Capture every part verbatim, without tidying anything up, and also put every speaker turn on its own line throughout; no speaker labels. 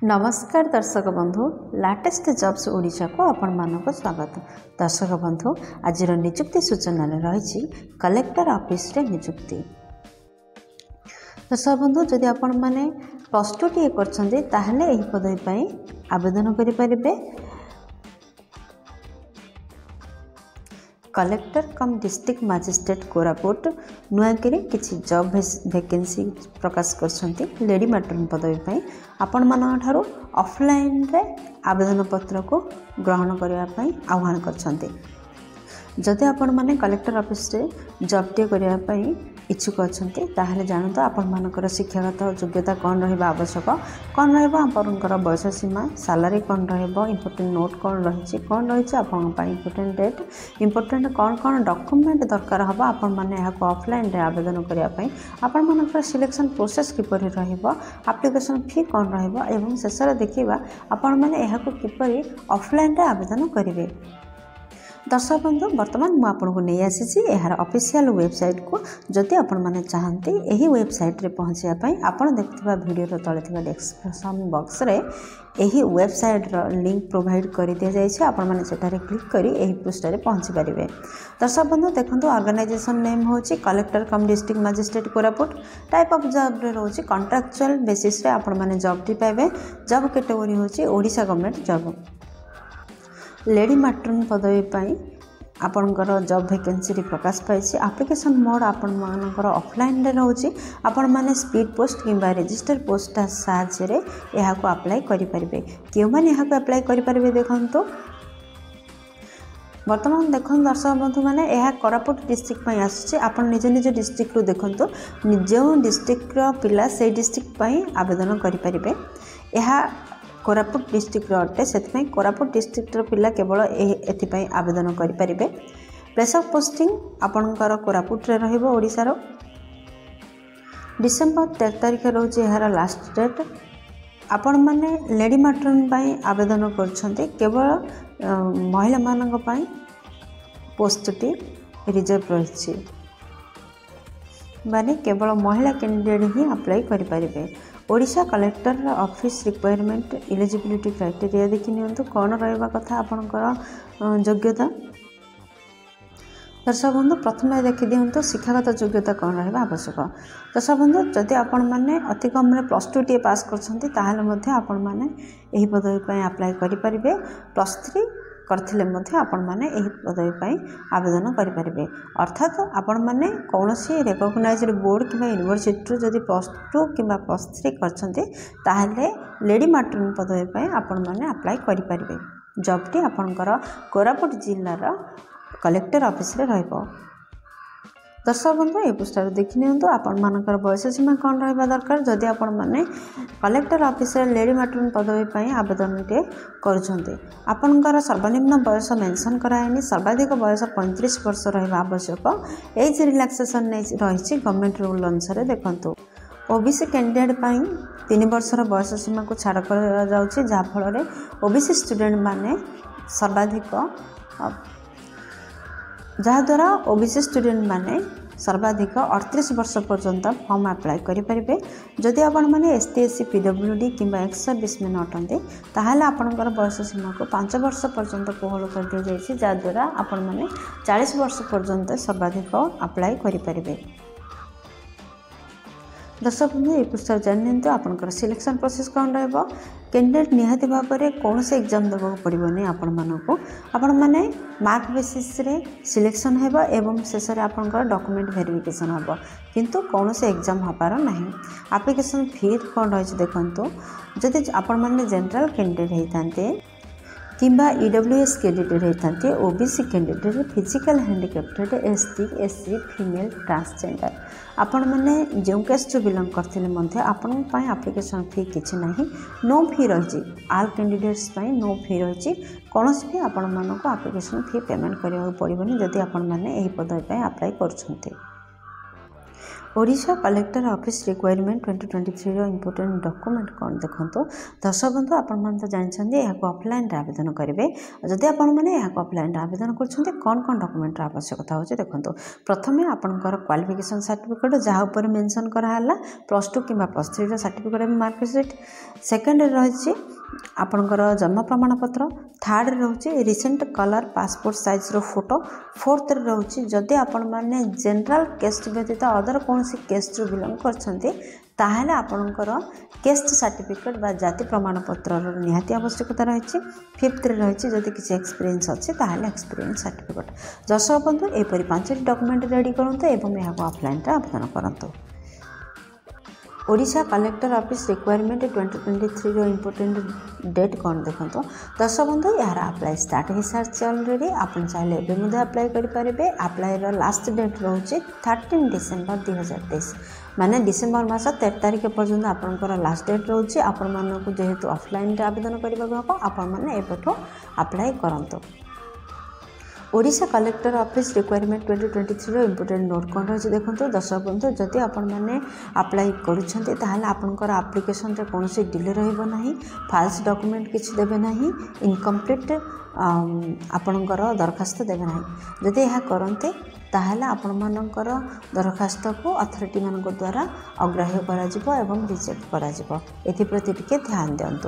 नमस्कार दर्शक बंधु लाटेस्ट जॉब्स ओडिशा को आपण मानक स्वागत। दर्शक बंधु आज निजुक्ति सूचना रही कलेक्टर ऑफिस रे निजुक्ति। दर्शक बंधु जदि आपण माने प्लस टू टी करछन्ते ताहले एही पदवी पई आवेदन करि परिबे। Collector cum district magistrate Koraput नुआकरी किसी जॉब वैकेंसी प्रकाश करछन्ती लेडी मैट्रन पदवी पई आपण मान ठारू ऑफलाइन रे आवेदन पत्र को ग्रहण करने पई आह्वान करछन्ती। जदि आपण माने कलेक्टर ऑफिस रे जॉब टे करने पई इच्छुक अच्छे ताहले जानतु आपण मानकर शिक्षागत योग्यता कौन रहिबा आवश्यक, कौन रहिबा आपनकर बयस सीमा, सैलरी कौन रहिबो, इंपोर्टेंट नोट कौन रही कौन रही आपण पई इंपोर्टेंट डेट, इंपोर्टेंट कौन कौन डॉक्यूमेंट दरकार हबा आपण माने एहाको ऑफलाइन रे आवेदन करिया पई आपण मानकर सिलेक्शन प्रोसेस किपरि रहिबो, एप्लिकेशन फी कौन रहिबो एवं शेष रे देखिबा आपण माने एहाको किपरि ऑफलाइन रे आवेदन करिवे। दर्शक बंधु बर्तमान मुझे आपको नहीं आसी यार ऑफिशियल वेबसाइट को जदि आपण मैंने चाहते यही वेबसाइट रे पहुँचापी आपड़ देखा वीडियो तले डिस्क्रिप्शन बॉक्स रे यही वेबसाइट रो लिंक प्रोवाइड कर दि जाइए। आपण मैंने सेठारे क्लिक करी यही पृष्ठ रे पहुँची पारे। दर्शक बंधु देखो ऑर्गेनाइजेशन नेम होची collector cum district magistrate Koraput. Type of job रे रोची कॉन्ट्रैक्चुअल बेसिस रे आपण मैंने जॉब टी पाइबे। जॉब कैटेगरी होची Odisha government job. Lady matron पदवी पाई आपणकर जॉब वैकेंसी प्रकाश पाई। एप्लिकेशन मोड आपण मानकर ऑफलाइन रे रहउची। आपण माने स्पीड पोस्ट किंबा रजिस्टर पोस्ट साहाय्य रे एहाको अप्लाई करि परिबे। केउ माने एहाको अप्लाई करि परिबे देखंतो वर्तमान देखो दर्शक बंधु मैंने यह कोरापुट डिस्ट्रिक्ट में आसुचे। आपण निज निज डिस्ट्रिक्ट देखो जो डिस्ट्रिक्ट पिला से डिस्ट्रिक्ट आवेदन करि परिबे। यह कोरापुट डिस्ट्रिक्ट अटे से कोरापुट डिस्ट्रिक्ट पिला केवल एथिपाई आवेदन करें। प्लेस ऑफ पोस्टिंग आपणकर कोरापुट रे रहिबो ओडिशार। डिसेम्बर तेरह तारिख रोचे यार लास्ट डेट। आपण माने लेडी मैट्रन पाई आवेदन करछन्ते केवल महिला मानक पाई पोस्टटी रिजर्व रही माने केवल महिला कैंडिडेट ही अप्लाई करि परिबे। Odisha collector office requirement eligibility criteria देखि नियंतु कौन रहिबा कथा आपणकर योग्यता। दर्शक बंधु प्रथम देखि दियंतु शिक्षागत योग्यता कौन रहिबा आवश्यक। दर्शक बंधु जदि आपण माने अति कम रे प्लस टू टी पास करछन्ती ताहाले मध्ये आपण माने एही पदवी पई अप्लाई करि परिबे। प्लस थ्री करथिले मध्ये आपण माने एही पदवी पई आवेदन करि परिबे। अर्थात आपण माने कोनोसी रिकॉग्नाइज्ड बोर्ड किबा यूनिवर्सिटी जदि प्लस टू किबा प्लस थ्री करछन्ते ताहाले लेडी मैट्रन पदवी पई आपण माने अप्लाई करि परिबे। जॉब टी आपणकर कोरापुट जिल्लार कलेक्टर ऑफिस रे रहइबो। दर्शक बंधु ए पृष्ठार देखि नियंतु आपण मानकर बयस सीमा कौन रहिबा दरकार। जदि आपण माने कलेक्टर ऑफिस रे लेडी मैट्रन पदवी पई आवेदन टे करूछन्ते आपणकर सर्वनिम्न बयस मेंशन करायनी। सर्वाधिक बयस पैंतीस वर्ष रहिबा आवश्यक। एज रिलैक्सेशन नै रहिछि गवर्नमेंट रूल अनुसार। देखंतु ओबीसी कैंडिडेट पाई तीन वर्षर बयस सीमा को छाड़ करा जाउछि जा फल रे ओबीसी स्टूडेंट माने सर्वाधिक जहाद्वारा ओबीसी स्टूडेंट माने सर्वाधिक अड़तीस वर्ष पर्यंत फॉर्म अप्लाई करें। जदि आपण माने एसटी एससी पीडब्ल्यूडी किंबा एक्स सर्विस में अटंते ताहले आपणकर बयस सीमा को पांच वर्ष पर्यंत कोहल कर दि जाइछि जहाद्वारा आपण माने चालीस वर्ष पर्यंत सर्वाधिक अप्लाई करें। दर्शक बंधु ये पृष्ठ जानी आपंकर सिलेक्शन प्रोसेस कौन रहिबो। कैंडिडेट निहाती भाव में कौन से एग्जाम देवाक पड़ोनी आपण मानक आपण माने मार्क बेसिस रे सिलेक्शन हेबो एवं शेष रे आपनकर डॉक्यूमेंट वेरिफिकेशन हेबो किंतु कौन से एग्जाम हबार नहीं। एप्लिकेशन फी कौन रही देखंतु जदि आपण माने जनरल कैंडिडेट होइतांते किंबा ईडब्ल्यूएस कैंडिडेट होइतांते OBC candidate physical handicapped ST SC female transgender आपण माने जो कास्ट बिलोंग करथिले मध्ये आपण पई एप्लिकेशन फी किछि नाही। नो फी रही आल कैंडिडेट्स पई नो फी रही कोनोसी भी आपण मानको एप्लिकेशन फी पेमेंट करिया पड़िबनी जदि आपण माने एही पदवी पई अप्लाई करछन्ते। Odisha collector office requirement twenty twenty three रो इंपोर्टेंट डॉक्यूमेंट कौन देखो। दर्शक बंधु आपण तो जानते हैं ऑफलाइन आवेदन करेंगे। जदि आपने ऑफलाइन आवेदन कर कौन कौन डॉक्यूमेंट आवश्यकता होची देखो। प्रथम आपंकर क्वालिफिकेशन सर्टिफिकेट जहाँ पर मेंशन कराला प्लस टू कि plus three certificate marksheet. Second रही आपणकर जन्म प्रमाणपत्र। थर्ड रोचे रिसेंट कलर पासपोर्ट साइज रो फोटो। फोर्थ रोचे जदि आपण माने जनरल केस्ट व्यतीत अदर कौन केस्ट रू बिलोंग करछन्ते ताहले आपणकर केस्ट सर्टिफिकेट बा जाति प्रमाणपत्र निहाती आवश्यकता रही। फिफ्थ रही जदि किसी एक्सपीरियंस अच्छे ताहले एक्सपीरियंस सर्टिफिकेट। दर्शक बंधु एपरी पांचटी डॉक्यूमेंट रेडी करंतु एवं यहां ऑफलाइन रे आवेदन करंतु। Odisha collector office requirement twenty twenty three रो इंपोर्टेंट डेट कौन देखो। दर्शक बंधु यार अप्लाई स्टार्ट हो सारी अलरेडी। आप चाहिए एवं मुझे अप्लाई करेंगे। अप्लाई लास्ट डेट रोचे थर्टीन डिसेम्बर दुई हजार तेईस माने डिसेम्बर मास तेरह तारिख पर्यंत आपंकर लास्ट डेट रोचे। आपण मानक जेहेतु ऑफलाइन आवेदन करने हम आपण मैंने एपठू अप्लाई करंतु। Odisha collector office requirement twenty twenty three रो इंपोर्टेंट नोट कौन रही देखो। दर्शक बंधु जदि आपण मैंने अप्लाई करुँचे ताहले आपनकर एप्लिकेशन रे कौन डिले रहिबो नाही। फाल्स डॉक्यूमेंट किछि देबे नाही। इनकम्प्लीट आपनकर दरखास्त देबे नाही। जदि यह करते ताहले आपण मानकर दरखास्त को अथॉरिटी मानक द्वारा अग्राह्य करा जिवो एवं रिजेक्ट करा जिवो। एथि प्रति टिके ध्यान दियंतु।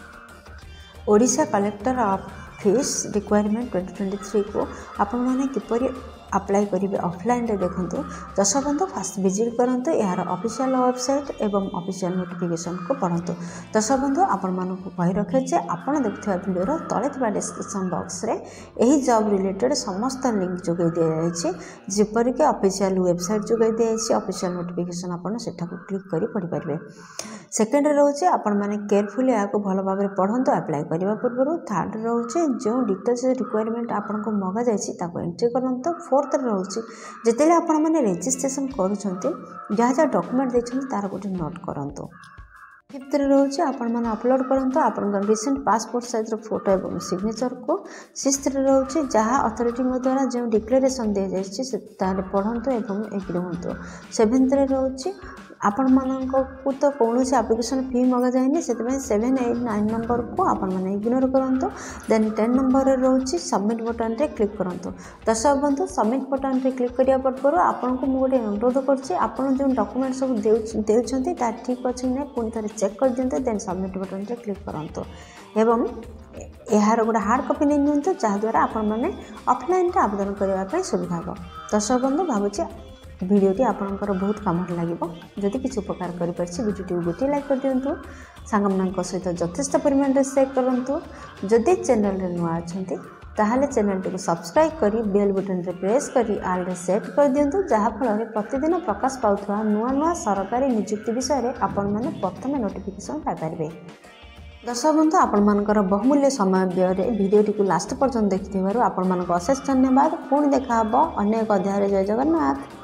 Odisha collector office requirement twenty twenty three को आपण माने किपरि अप्लाई करेंगे ऑफलाइन रे देखो। दर्शक बंधु फास्ट विजिट करंतु यार ऑफिशियल वेबसाइट एवं ऑफिशियल नोटिफिकेशन को पढ़ंतु। दर्शक बंधु आपण मानकु कहि रखे जे आपण देखुवा वीडियो तले थिबा डिस्क्रिप्शन बॉक्स रे एही जॉब रिलेटेड समस्त लिंक जोगै दिया जायछि। जेपरि के ऑफिशियल वेबसाइट जोगै दिया जायछि। ऑफिशियल नोटिफिकेशन आपण सेठा को क्लिक करि पढ़ि पारबे। सेकेंड रोचे आपण माने केयरफुली या भल भाव में पढ़ंतु अप्लाई करने पूर्व। थर्ड रोचे जो डिटेल्स रिक्वायरमेंट आपण को मगा जायछि ताको एंट्री करंतु। फोर्थ रोचे जिते आपण माने रजिस्ट्रेशन करूछन्ते जहाँ जहाँ डॉक्यूमेंट देछन्ते तार गोटे नोट करंतु। फिफ्थ रोचे आपण माने अपलोड करंतु आपण रिसेंट पासपोर्ट साइज रो फोटो एवं सिग्नेचर को। सिक्स्थ रोचे जहाँ अथॉरिटी द्वारा जो डिक्लेरेशन दे जायछि से तारे पढ़ंतु एवं एग्री होंतु। सेवेंथ रोचे आपण मानक तो कौन से एप्लिकेशन फी मगा जाए से सेवेन एट नाइन नंबर को आपण मैंने इग्नोर करंतु। देन टेन नंबर रोचे सबमिट बटन रे क्लिक करंतु। दर्शक बंधु सबमिट बटन रे क्लिक करिया पूर्व आपन को गोटे अनुरोध करछि आपण जो डॉक्यूमेंट सब देउछन्ती ता ठीक अछि नै पुनि थरे चेक कर दियंतु। देन सबमिट बटन रे क्लिक करंतु एवं यार गोटे हार्ड कॉपी नहीं नियंतु जहाँ द्वारा आपण मैंने ऑफलाइन रे आवेदन करने सुविधा हो। दर्शक बंधु भावुछि वीडियोटी आपंकर बहुत कम लगे। जदि किसी उपकार करिपारछि गोटे लाइक कर दिंतु। सांग सहित यथेष्ट परिमाण में शेयर करूँ। जदि चैनल नुआ अच्छा ताहले चैनल टी सब्सक्राइब करी बेल बटन रे प्रेस करी आल रे सेट कर दिंतु। जहाँफल प्रतिदिन प्रकाश पाउथुवा नुआ नुआ सरकारी नियुक्ति विषय में आपण मैंने प्रथम नोटिफिकेशन पाइपर। दर्शक बंधु आपण मानकर बहुमूल्य समय व्यय वीडियोटी को लास्ट पर्यंत देखि आपण मानक अशेष धन्यवाद। पुणी देखा अन्य एक अध्याय। जय जगन्नाथ।